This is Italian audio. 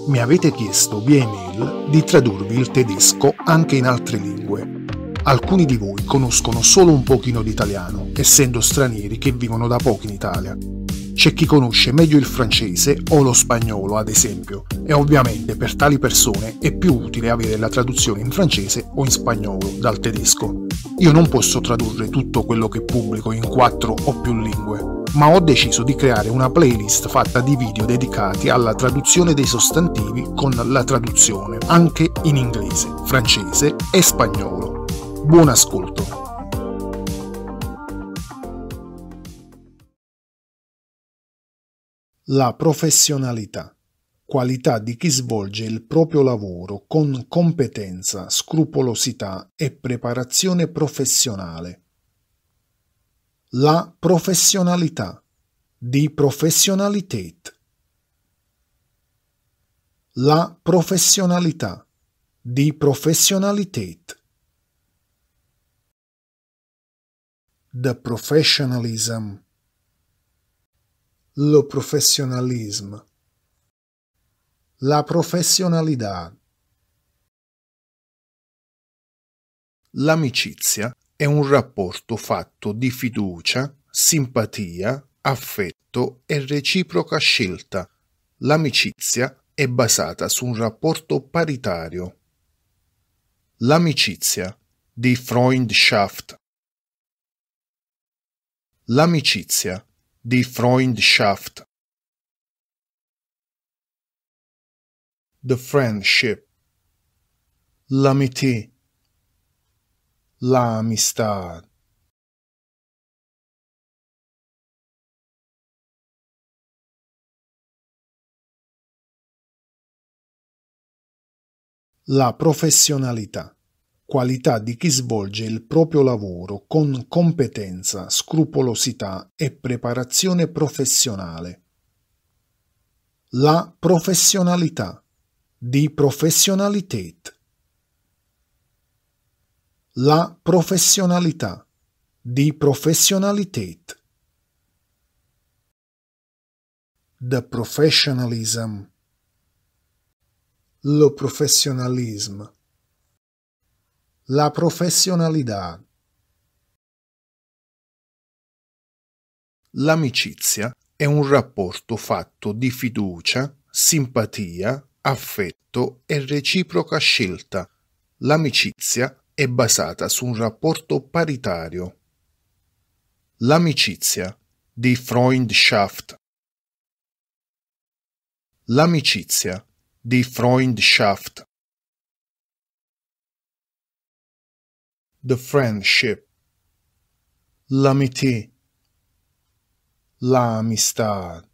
Mi avete chiesto via email di tradurvi il tedesco anche in altre lingue. Alcuni di voi conoscono solo un pochino di italiano, essendo stranieri che vivono da poco in Italia. C'è chi conosce meglio il francese o lo spagnolo, ad esempio, e ovviamente per tali persone è più utile avere la traduzione in francese o in spagnolo dal tedesco. Io non posso tradurre tutto quello che pubblico in 4 o più lingue, ma ho deciso di creare una playlist fatta di video dedicati alla traduzione dei sostantivi con la traduzione anche in inglese, francese e spagnolo. Buon ascolto! La professionalità. Qualità di chi svolge il proprio lavoro con competenza, scrupolosità e preparazione professionale. La professionalità. Die Professionalität. La professionalità. Die Professionalität. The professionalism. Lo professionalismo. La professionalità. L'amicizia è un rapporto fatto di fiducia, simpatia, affetto e reciproca scelta. L'amicizia è basata su un rapporto paritario. L'amicizia, die Freundschaft. L'amicizia, die Freundschaft. The friendship. L'amitié. La amistad. La professionalità. Qualità di chi svolge il proprio lavoro con competenza, scrupolosità e preparazione professionale. La professionalità. Die Professionalität. La professionalità. Die Professionalität. The professionalism. Lo professionalismo. La professionalità. L'amicizia è un rapporto fatto di fiducia, simpatia, affetto e reciproca scelta. L'amicizia è basata su un rapporto paritario. L'amicizia, die Freundschaft. L'amicizia, die Freundschaft. The friendship. L'amitié. La amistad.